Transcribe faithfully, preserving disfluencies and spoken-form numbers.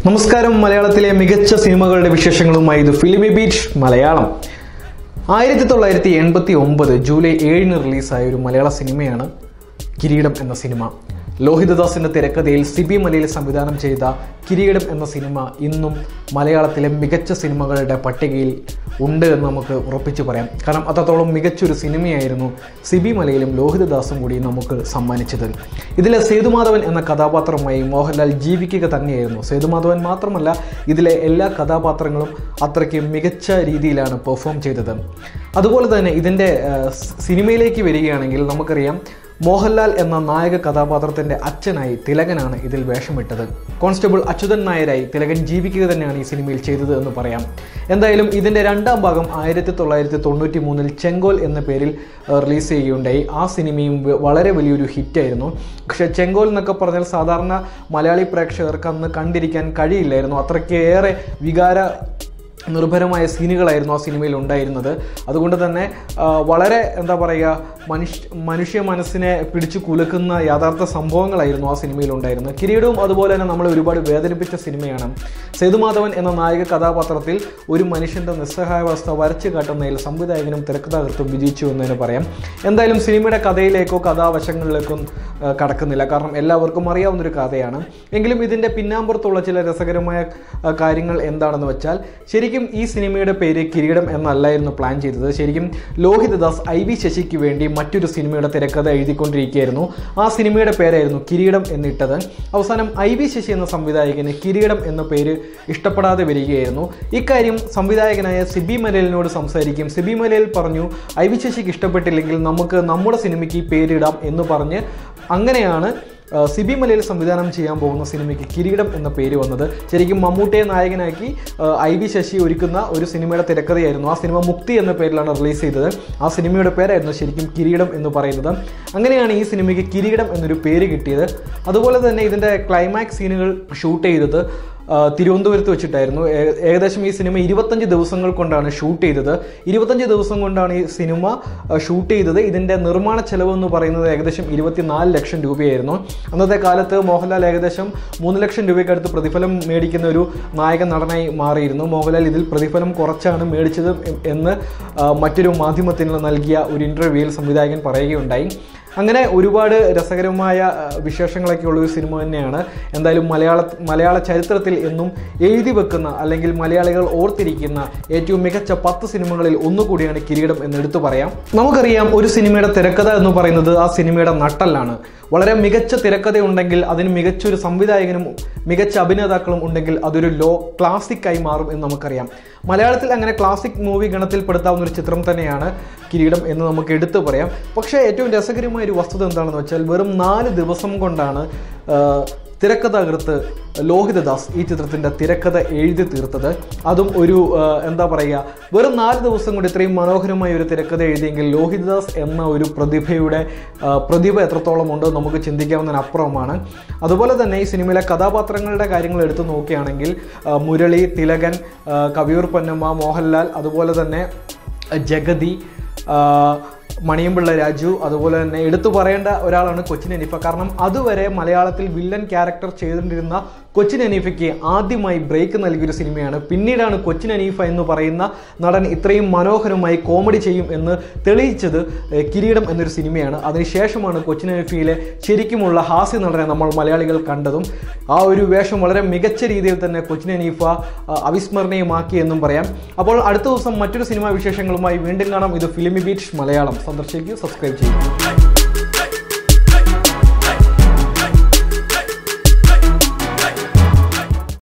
നമസ്കാരം മലയാളത്തിലെ മികച്ച സിനിമകളുടെ വിശേഷങ്ങളുമായി ഇത് ഫിലിമിബീറ്റ് മലയാളം. ആയിരത്തി തൊള്ളായിരത്തി എൺപത്തി ഒമ്പത് ജൂലൈ ഏഴിന് റിലീസായ ഒരു മലയാള സിനിമയാണ് കിരീടം എന്ന സിനിമ. ലോഹിതദാസിൻ്റെ തിരക്കഥയിൽ സിബി മലയിൽ സംവിധാനം ചെയ്ത കിരീടം എന്ന സിനിമ ഇന്നും മലയാളത്തിലെ മികച്ച സിനിമകളുടെ പട്ടികയിൽ ഉണ്ട് എന്ന് നമുക്ക് ഉറപ്പിച്ചു പറയാം. കാരണം അത്രത്തോളം മികച്ചൊരു സിനിമയായിരുന്നു സിബി മലയിലും ലോഹിതദാസും കൂടി നമുക്ക് സമ്മാനിച്ചത്. ഇതിലെ സേതുമാധവൻ എന്ന കഥാപാത്രമായി മോഹൻലാൽ ജീവിക്കുക തന്നെയായിരുന്നു. സേതുമാധവൻ മാത്രമല്ല, ഇതിലെ എല്ലാ കഥാപാത്രങ്ങളും അത്രയ്ക്ക് മികച്ച രീതിയിലാണ് പെർഫോം ചെയ്തത്. അതുപോലെ തന്നെ ഇതിൻ്റെ സിനിമയിലേക്ക് വരികയാണെങ്കിൽ നമുക്കറിയാം, മോഹൻലാൽ എന്ന നായക കഥാപാത്രത്തിൻ്റെ അച്ഛനായി തിലകനാണ് ഇതിൽ വേഷമിട്ടത്. കോൺസ്റ്റബിൾ അച്യുതൻ നായരായി തിലകൻ ജീവിക്കുക തന്നെയാണ് ഈ സിനിമയിൽ ചെയ്തത് എന്ന് പറയാം. എന്തായാലും ഇതിൻ്റെ രണ്ടാം ഭാഗം ആയിരത്തി തൊള്ളായിരത്തി തൊണ്ണൂറ്റി മൂന്നിൽ ചെങ്കോൽ എന്ന പേരിൽ റിലീസ് ചെയ്യുകയുണ്ടായി. ആ സിനിമയും വളരെ വലിയൊരു ഹിറ്റായിരുന്നു. പക്ഷേ ചെങ്കോൽ എന്നൊക്കെ പറഞ്ഞാൽ സാധാരണ മലയാളി പ്രേക്ഷകർക്ക് അന്ന് കണ്ടിരിക്കാൻ കഴിയില്ലായിരുന്നു. അത്രയ്ക്കേറെ വികാര നിർഭരമായ സീനുകളായിരുന്നു ആ സിനിമയിൽ ഉണ്ടായിരുന്നത്. അതുകൊണ്ട് തന്നെ വളരെ എന്താ പറയുക, മനുഷ്യ മനുഷ്യ മനസ്സിനെ പിടിച്ചു കുലുക്കുന്ന യാഥാർത്ഥ സംഭവങ്ങളായിരുന്നു ആ സിനിമയിൽ ഉണ്ടായിരുന്നത്. കിരീടവും അതുപോലെ തന്നെ നമ്മളെ ഒരുപാട് വേദനിപ്പിച്ച സിനിമയാണ്. സേതുമാധവൻ എന്ന നായക കഥാപാത്രത്തിൽ ഒരു മനുഷ്യൻ്റെ നിസ്സഹായാവസ്ഥ വരച്ചു കാട്ടുന്നതിൽ സംവിധായകനും തിരക്കഥാകൃത്തും വിജയിച്ചു എന്ന് തന്നെ പറയാം. എന്തായാലും സിനിമയുടെ കഥയിലേക്കോ കഥാവശങ്ങളിലേക്കോ കടക്കുന്നില്ല, കാരണം എല്ലാവർക്കും അറിയാവുന്നൊരു കഥയാണ്. എങ്കിലും ഇതിൻ്റെ പിന്നാമ്പുറത്തുള്ള ചില രസകരമായ കാര്യങ്ങൾ എന്താണെന്ന് വെച്ചാൽ, ശരിക്കും ഈ സിനിമയുടെ പേര് കിരീടം എന്നല്ലായിരുന്നു പ്ലാൻ ചെയ്തത്. ശരിക്കും ലോഹിതദാസ് ഐ വി ശശിക്ക് വേണ്ടി മറ്റൊരു സിനിമയുടെ തിരക്കഥ എഴുതിക്കൊണ്ടിരിക്കുകയായിരുന്നു. ആ സിനിമയുടെ പേരായിരുന്നു കിരീടം എന്നിട്ടത്. അവസാനം ഐ വി ശശി എന്ന സംവിധായകന് കിരീടം എന്ന പേര് ഇഷ്ടപ്പെടാതെ വരികയായിരുന്നു. ഇക്കാര്യം സംവിധായകനായ സിബി മലയിലിനോട് സംസാരിക്കും. സിബി മലയിൽ പറഞ്ഞു, ഐ വി ശശിക്ക് ഇഷ്ടപ്പെട്ടില്ലെങ്കിൽ നമുക്ക് നമ്മുടെ സിനിമയ്ക്ക് ഈ പേരിടാം എന്ന് പറഞ്ഞ് അങ്ങനെയാണ് സിബി മലയിൽ സംവിധാനം ചെയ്യാൻ പോകുന്ന സിനിമയ്ക്ക് കിരീടം എന്ന പേര് വന്നത്. ശരിക്കും മമ്മൂട്ടിയെ നായകനാക്കി ഐ വി ശശി ഒരുക്കുന്ന ഒരു സിനിമയുടെ തിരക്കഥയായിരുന്നു. ആ സിനിമ മുക്തി എന്ന പേരിലാണ് റിലീസ് ചെയ്തത്. ആ സിനിമയുടെ പേരായിരുന്നു ശരിക്കും കിരീടം എന്ന് പറയുന്നത്. അങ്ങനെയാണ് ഈ സിനിമയ്ക്ക് കിരീടം എന്നൊരു പേര് കിട്ടിയത്. അതുപോലെ തന്നെ ഇതിൻ്റെ ക്ലൈമാക്സ് സീനുകൾ ഷൂട്ട് ചെയ്തത് തിരുവനന്തപുരത്ത് വെച്ചിട്ടായിരുന്നു. ഏകദേശം ഈ സിനിമ ഇരുപത്തഞ്ച് ദിവസങ്ങൾ കൊണ്ടാണ് ഷൂട്ട് ചെയ്തത്. ഇരുപത്തഞ്ച് ദിവസം കൊണ്ടാണ് ഈ സിനിമ ഷൂട്ട് ചെയ്തത്. ഇതിൻ്റെ നിർമ്മാണ ചെലവ് എന്ന് പറയുന്നത് ഏകദേശം ഇരുപത്തിനാല് ലക്ഷം രൂപയായിരുന്നു. അന്നത്തെ കാലത്ത് മോഹൻലാൽ ഏകദേശം മൂന്ന് ലക്ഷം രൂപയ്ക്കടുത്ത് പ്രതിഫലം മേടിക്കുന്ന ഒരു നായക നടനായി മാറിയിരുന്നു. മോഹൻലാൽ ഇതിൽ പ്രതിഫലം കുറച്ചാണ് മേടിച്ചത് എന്ന് മറ്റൊരു മാധ്യമത്തിന് നൽകിയ ഒരു ഇൻ്റർവ്യൂവിൽ സംവിധായകൻ പറയുകയുണ്ടായി. അങ്ങനെ ഒരുപാട് രസകരമായ വിശേഷങ്ങളൊക്കെ ഉള്ളൊരു സിനിമ തന്നെയാണ്. എന്തായാലും മലയാള മലയാള ചരിത്രത്തിൽ എന്നും എഴുതി വെക്കുന്ന അല്ലെങ്കിൽ മലയാളികൾ ഓർത്തിരിക്കുന്ന ഏറ്റവും മികച്ച പത്ത് സിനിമകളിൽ ഒന്നുകൂടിയാണ് കിരീടം എന്ന് എടുത്തു പറയാം. നമുക്കറിയാം, ഒരു സിനിമയുടെ തിരക്കഥ എന്ന് പറയുന്നത് ആ സിനിമയുടെ നട്ടെല്ലാണ്. വളരെ മികച്ച തിരക്കഥ ഉണ്ടെങ്കിൽ അതിന് മികച്ചൊരു സംവിധായകനും മികച്ച അഭിനേതാക്കളും ഉണ്ടെങ്കിൽ അതൊരു ലോ ക്ലാസിക്കായി മാറും എന്ന് നമുക്കറിയാം. മലയാളത്തിൽ അങ്ങനെ ക്ലാസിക് മൂവി ഗണത്തിൽപ്പെടുത്താവുന്ന ഒരു ചിത്രം തന്നെയാണ് കിരീടം എന്ന് നമുക്ക് എടുത്തു പറയാം. പക്ഷേ ഏറ്റവും രസകരമായ ഒരു വസ്തുത എന്താണെന്ന് വെച്ചാൽ, വെറും നാല് ദിവസം കൊണ്ടാണ് തിരക്കഥാകൃത്ത് ലോഹിതദാസ് ഈ ചിത്രത്തിൻ്റെ തിരക്കഥ എഴുതി തീർത്തത്. അതും ഒരു എന്താ പറയുക, വെറും നാല് ദിവസം കൊണ്ട് ഇത്രയും മനോഹരമായ ഒരു തിരക്കഥ എഴുതിയെങ്കിൽ ലോഹിതദാസ് എന്ന ഒരു പ്രതിഭയുടെ പ്രതിഭ എത്രത്തോളം ഉണ്ടോ നമുക്ക് ചിന്തിക്കാവുന്നതിനപ്പുറമാണ്. അതുപോലെ തന്നെ ഈ സിനിമയിലെ കഥാപാത്രങ്ങളുടെ കാര്യങ്ങൾ എടുത്തു നോക്കുകയാണെങ്കിൽ മുരളി, തിലകൻ, കവിയൂർ പൊന്നമ്മ, മോഹൻലാൽ, അതുപോലെ തന്നെ ജഗതി, മണിയമ്പിള്ള രാജു, അതുപോലെ തന്നെ എടുത്തു പറയേണ്ട ഒരാളാണ് കൊച്ചിൻ ഹനീഫ. കാരണം അതുവരെ മലയാളത്തിൽ വില്ലൻ ക്യാരക്ടർ ചെയ്തുകൊണ്ടിരുന്ന കൊച്ചിൻ ഹനീഫയ്ക്ക് ആദ്യമായി ബ്രേക്ക് നൽകിയൊരു സിനിമയാണ്. പിന്നീടാണ് കൊച്ചിൻ ഹനീഫ എന്ന് പറയുന്ന നടൻ ഇത്രയും മനോഹരമായി കോമഡി ചെയ്യും എന്ന് തെളിയിച്ചത് കിരീടം എന്നൊരു സിനിമയാണ്. അതിനുശേഷമാണ് കൊച്ചിൻ ഹനീഫയിലെ ശരിക്കുമുള്ള ഹാസ്യ നടനെ നമ്മൾ മലയാളികൾ കണ്ടതും. ആ ഒരു വേഷം വളരെ മികച്ച രീതിയിൽ തന്നെ കൊച്ചിൻ ഹനീഫ അവിസ്മരണീയമാക്കി എന്നും പറയാം. അപ്പോൾ അടുത്ത ദിവസം മറ്റൊരു സിനിമാ വിശേഷങ്ങളുമായി വീണ്ടും കാണാം. ഇത് ഫിലിമിബീറ്റ് മലയാളം. സന്ദർശിക്കൂ, സബ്സ്ക്രൈബ് ചെയ്യൂ.